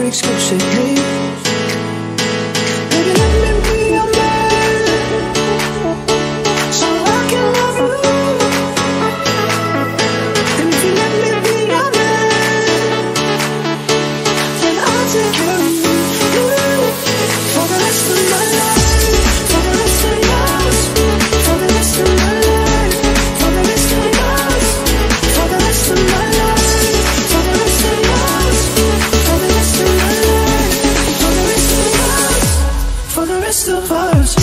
together exclusively. Baby, let me be your man, so I can love you. And if you let me be your man, then I'll take care of you for the rest of my life, for the rest of yours, for the rest of my life, for the rest of yours, for the rest of my life, for the rest of yours, for the rest of my life, for the rest of yours, for the rest of ours.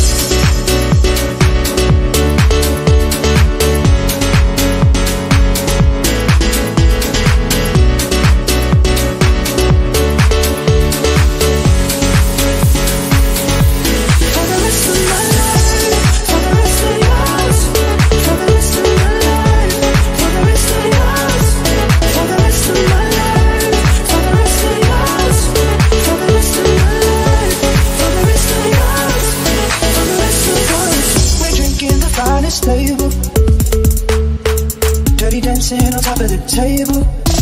Table, dirty dancing on top of the table.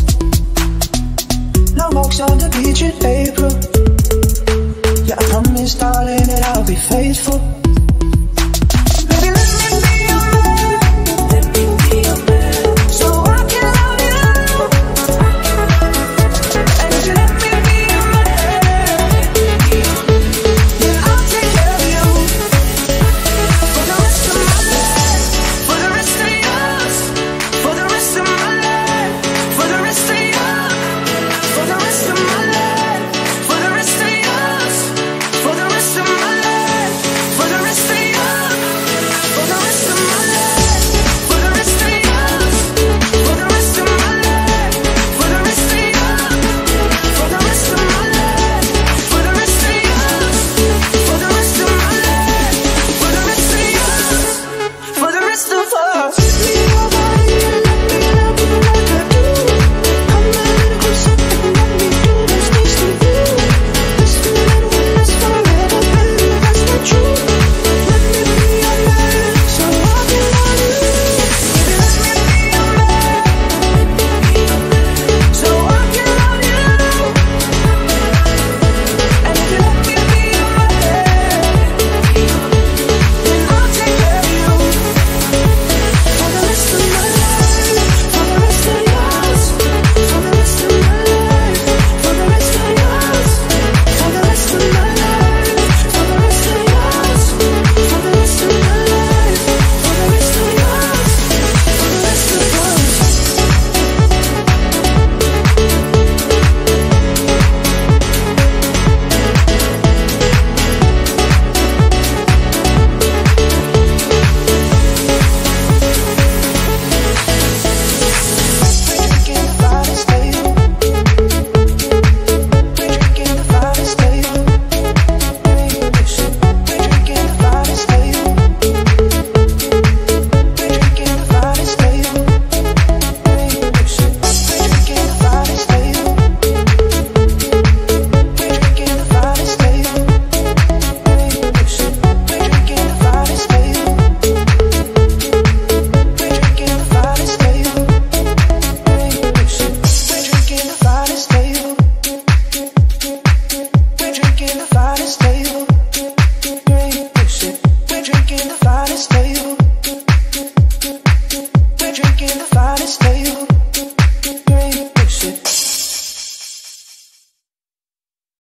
Long walks on the beach in April. Yeah, I promise, darling, that I'll be faithful.